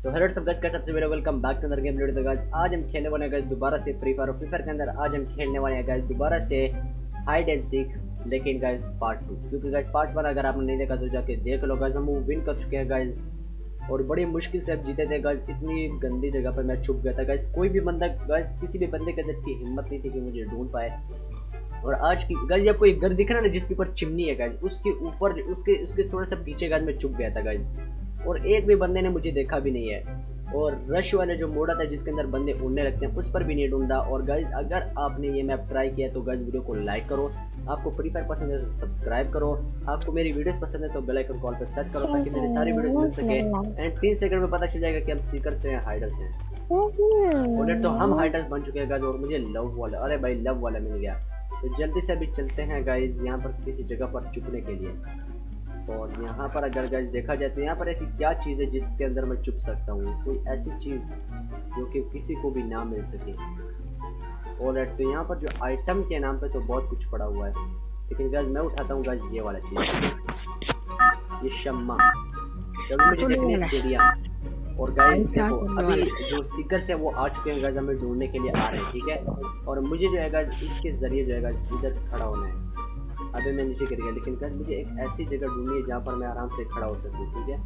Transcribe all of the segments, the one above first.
तो हेलो सब गाइस, कैसे सबसे मेरा welcome back to another game video. तो गाइस आज हम खेलने वाले हैं गाइस दोबारा से फ्री फायर। और फ्री फायर के अंदर आज हम खेलने वाले हैं गाइस दोबारा से हाइड एंड सीक, लेकिन गाइस पार्ट 2। क्योंकि गाइस पार्ट 1 अगर आपने नहीं देखा तो जाके देख लो गाइस। हम वो विन कर चुके हैं गाइस और बड़ी मुश्किल से अब जीते थे गाइस। इतनी गंदी जगह पर मैं छुप गया था गाइस। कोई भी बंदा गाइस, किसी भी बंदे के अंदर की हिम्मत नहीं थी कि मुझे ढूंढ पाए। और आज की गाइस आपको एक घर दिख रहा है ना जिसके ऊपर चिमनी है गाइस, उसके ऊपर उसके उसके थोड़ा सा पीछे गाइस मैं छुप गया था गाइस। और एक भी बंदे ने मुझे देखा भी नहीं है। और रश वाले जो मोड आता है जिसके अंदर बंदे उड़ने लगते हैं, उस पर भी नहीं ढूंढा। और गाइज अगर आपने ये मैप ट्राई किया तो गाइज वीडियो को लाइक करो। आपको फ्री फायर पसंद है तो सब्सक्राइब करो। आपको मेरी वीडियोस पसंद है तो बेल आइकन कॉल पर सेट करो ताकि मेरी सारी वीडियोस मिल सके। एंड 3 सेकंड में पता चल जाएगा कि हम सीकर से हैं हाइडर से हैं। और तो हम हाइडर्स बन चुके हैं गाइज। और मुझे लव वाला, अरे भाई लव वाला मिल गया। तो जल्दी से अभी चलते हैं गाइज यहाँ पर किसी जगह पर छुपने के लिए। और यहाँ पर अगर गाइस देखा जाए तो यहाँ पर ऐसी क्या चीज़ है जिसके अंदर मैं छुप सकता हूँ। कोई ऐसी चीज़ जो कि किसी को भी ना मिल सके। और तो यहाँ पर जो आइटम के नाम पे तो बहुत कुछ पड़ा हुआ है, लेकिन गाइस मैं उठाता हूँ गाइस ये वाला चीज़, ये शम्मा। जब मुझे देखनी है सीढ़ियाँ। और गाइस देखो अभी जो सीकर्स है वो आ चुके हैं गाइस, हमें ढूंढने के लिए आ रहे हैं, ठीक है। और मुझे जो है गाइस इसके जरिए जो है गाइस इधर खड़ा होना है। अभी मैं नीचे गिर गया, लेकिन गाइस मुझे एक ऐसी जगह ढूंढनी है जहाँ पर मैं आराम से खड़ा हो सकूँ, ठीक है,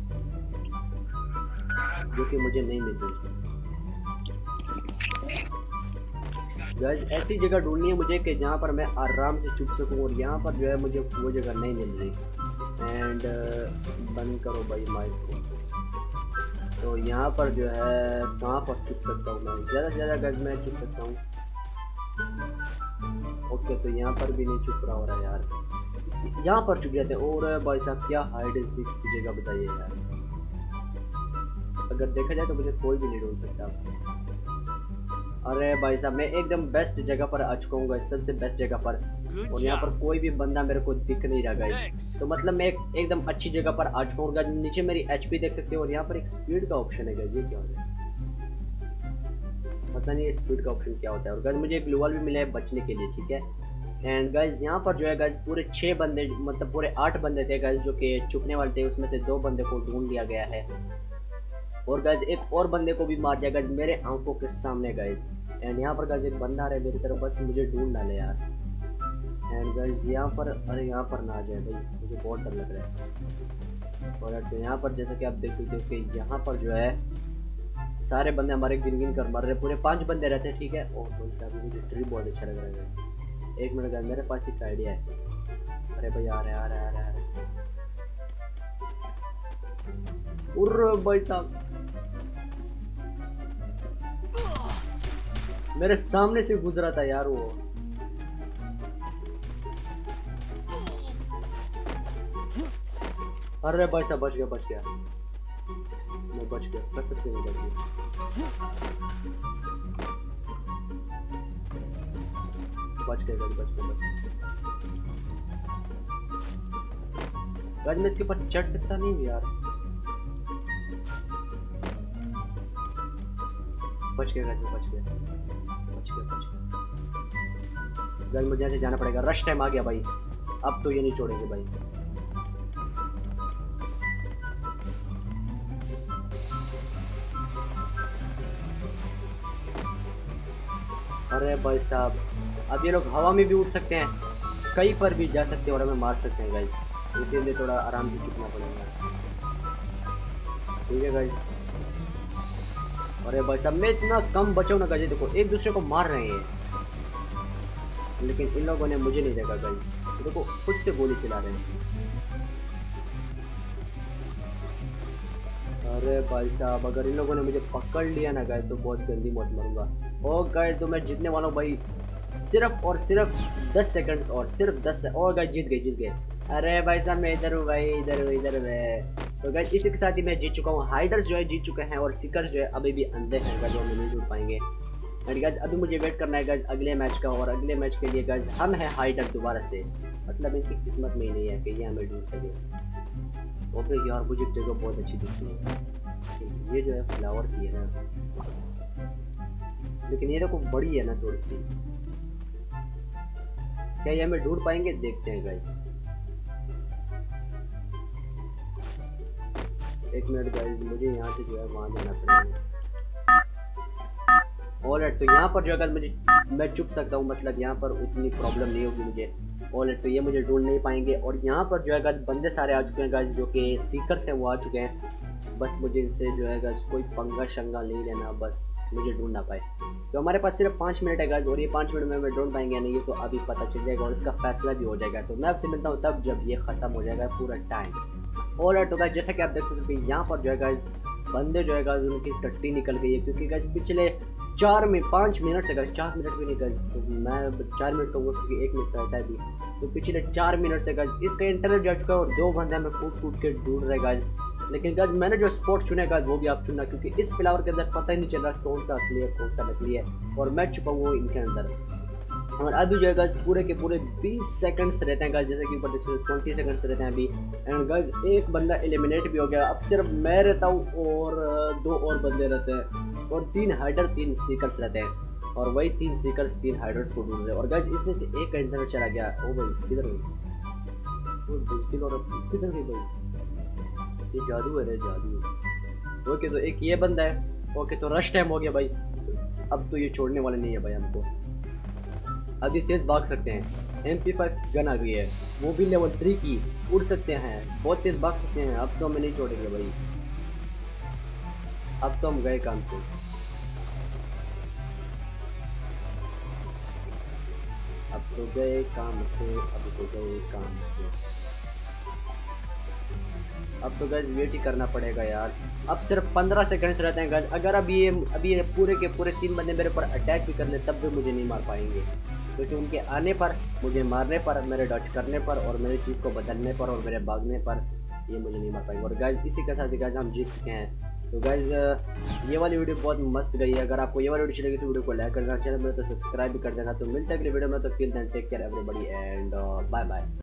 जो कि मुझे नहीं मिल रही गाइस। ऐसी जगह ढूंढनी है मुझे कि जहाँ पर मैं आराम से छुप सकूँ। और यहाँ पर जो है मुझे वो जगह नहीं मिल रही। एंड बंद करो भाई माइक को। तो यहाँ पर जो है कहाँ पर छुप सकता हूँ मैं? ज़्यादा से ज़्यादा गाइस मैं छुप सकता हूँ। ओके तो यहाँ पर भी नहीं छुप रहा हो रहा यार, यहाँ पर छुप जाते हैं। और भाई साहब क्या हाइड एंड सीक की जगह बताइए यार। अगर देखा जाए तो मुझे कोई भी नहीं ढूंढ सकता। अरे भाई साहब मैं एकदम बेस्ट जगह पर आ चुका हूँ, सबसे बेस्ट जगह पर। और यहाँ पर कोई भी बंदा मेरे को दिख नहीं रहा गाइस। तो मतलब मैं एकदम अच्छी जगह पर आ चुका हूँ गाइस। नीचे मेरी एचपी देख सकते हो। और यहाँ पर एक स्पीड का ऑप्शन है गाइस, ये क्या होता है पता नहीं स्पीड का ऑप्शन क्या होता है। और गाइस मुझे एक ग्लूवल भी मिला है बचने के लिए, ठीक है। एंड गाइस यहाँ पर जो है गाइस पूरे 6 बंदे, मतलब पूरे 8 बंदे थे गाइस जो कि छुपने वाले थे। उसमें से 2 बंदे को ढूंढ लिया गया है। और गाइस एक और बंदे को भी मार दिया गाइस मेरे आंखों के सामने गाइस। एंड यहाँ पर गाइस एक बंदा आ रहा है मेरी तरफ, बस मुझे ढूंढ डाले यार। एंड गाइस यहाँ पर, अरे यहाँ पर ना आ जाए भाई, मुझे बहुत डर लग रहा है। और तो यहाँ पर जैसा कि आप देख सकते हो कि यहाँ पर जो है सारे बंदे हमारे गिन गिन कर मर रहे। पूरे 5 बंदे रहते हैं, ठीक है। और भाई साहब मुझे ट्री बहुत अच्छा लग रहा है। एक मिनट का मेरे पास एक आइडिया है। अरे भाई आ रहा है। उर्र भाई साहब मेरे सामने से गुजरा था यार वो। अरे भाई साहब बच गया मैं बच गया, कसम से मैं बच गया। गाइस मैं इसके ऊपर चढ़ सकता नहीं हूँ यार। बच गया गाइस, मुझे यहाँ से जाना पड़ेगा। रश टाइम आ गया भाई, अब तो ये नहीं छोड़ेंगे भाई। अरे भाई साहब अब ये लोग हवा में भी उड़ सकते हैं, कहीं पर भी जा सकते हैं और हमें मार सकते हैं गाइस। इसीलिए थोड़ा आराम से छुपना पड़ेगा, ठीक है गाइस। अरे भाई साहब मैं इतना कम बचाऊँ ना गाइस, देखो एक दूसरे को मार रहे हैं, लेकिन इन लोगों ने मुझे नहीं देखा गाइस। देखो खुद से गोली चला रहे हैं। अरे भाई साहब अगर इन लोगों ने मुझे पकड़ लिया ना गाइस तो बहुत गंदी मौत मरूंगा। ओ गाइस तो मैं जीतने वाला हूँ भाई, सिर्फ और सिर्फ 10 सेकंड और सिर्फ 10 और गाइस जीत गए। अरे भाई साहब मैं इधर हूँ भाई, इधर मैं। तो गाइस इसी के साथ ही मैं जीत चुका हूँ। हाइडर्स जो है जीत चुके हैं और सीकर्स जो है अभी भी अंधे हैं गाइस, जो हमें नहीं ढूंढ पाएंगे। एंड गाइस अभी मुझे वेट करना है गाइस अगले मैच का। और अगले मैच के लिए गाइस हम हैं हाइडर दोबारा से। मतलब इनकी किस्मत में ही नहीं है कि ये हमें ढूंढ सके। ओके यार मुझे जगह बहुत अच्छी दिखती है। ये जो है फ्लावर की है ना, लेकिन ये देखो बड़ी है ना थोड़ी सी। क्या ये हमें ढूंढ पाएंगे? देखते हैं गाइस। एक मिनट गाइस, मुझे यहाँ से जो है वहाँ जाना पड़ेगा। ऑलराइट, तो यहाँ पर जो है मुझे, मैं छुप सकता हूँ, मतलब यहाँ पर उतनी प्रॉब्लम नहीं होगी मुझे। ऑलराइट, तो ये मुझे ढूंढ नहीं पाएंगे। और यहाँ पर जो है बंदे सारे आ चुके हैं गाइस, जो कि सीकर्स हैं वो आ चुके हैं। बस मुझे इनसे जो है गाइस कोई पंगा शंगा नहीं लेना, बस मुझे ढूंढ ना पाए। तो हमारे पास सिर्फ 5 मिनट है गाइस, और ये 5 मिनट में मैं ढूंढ पाएंगे नहीं, ये तो अभी पता चल जाएगा और इसका फैसला भी हो जाएगा। तो मैं आपसे मिलता हूँ तब जब ये ख़त्म हो जाएगा पूरा टाइम। ऑलराइट, तो गाइस जैसा कि आप देख सकते हैं यहाँ पर जो है गाइस बंदे जो है गाइस उनकी टट्टी निकल गई है, क्योंकि गाइस पिछले 5 मिनट से गाइस, 4 मिनट भी नहीं गाइस, तो मैं 4 मिनट कहूँगा क्योंकि 1 मिनट रहता है अभी। तो पिछले 4 मिनट से गाइस इसका इंटरनेट जा चुका है और 2 बंदे हमें कूट के ढूंढ रहे गाइस। लेकिन गाइस मैंने जो स्पॉट चुने गाइस वो भी आप चुनना, क्योंकि इस फ्लावर के अंदर पता ही नहीं चल रहा कौन सा असली है कौन सा नकली है, और मैं छुपा हुआ हूँ इनके अंदर। और अभी जो है गाइस पूरे के पूरे 20 सेकंड्स रहते हैं गाइस, जैसे कि ऊपर 20 सेकंड्स रहते हैं अभी। एंड गाइस एक बंदा एलिमिनेट भी हो गया, अब सिर्फ मैं रहता हूँ और 2 और बंदे रहते हैं, और 3 हाइडर 3 सीकर्स रहते हैं, और वही 3 सीकर्स 3 हाइडर्स को ढूंढ रहे हैं। और गाइस इसमें से एक का इंटरनेट चला गया। ओ भाई किधर गई वो मुश्किल, और किधर गई भाई, ये जादू है रे जादू। ओके, तो एक ये बंदा है। ओके, तो रश टाइम हो गया भाई, अब तो ये छोड़ने वाले नहीं है भाई हमको। अभी तेज भाग सकते हैं, MP5 गन आ गई है, वो भी लेवल 3 की, उड़ सकते हैं, बहुत तेज भाग सकते हैं। अब तो हमें नहीं छोड़ेंगे भाई, अब तो हम गए काम से। अब तो गए काम से, अब तो गए काम से। अब तो गैस वेट ही करना पड़ेगा यार। अब सिर्फ 15 सेकंड्स रहते हैं गैस। अगर अभी ये पूरे के पूरे 3 बंदे मेरे पर अटैक भी कर ले तब भी मुझे नहीं मार पाएंगे, क्योंकि उनके आने पर, मुझे मारने पर, मेरे डॉच करने पर, और मेरी चीज़ को बदलने पर, और मेरे भागने पर ये मुझे नहीं मार पाएंगे। और गैस इसी के साथ गैस हम जीत चुके हैं। तो गैस ये वाली वीडियो बहुत मस्त गई है। अगर आपको ये वाली वीडियो अच्छी लगी तो वीडियो को लाइक करना, चैनल में तो सब्सक्राइब भी कर देना। तो मिलते हैं अगले वीडियो में, तो till then take care everybody and bye bye.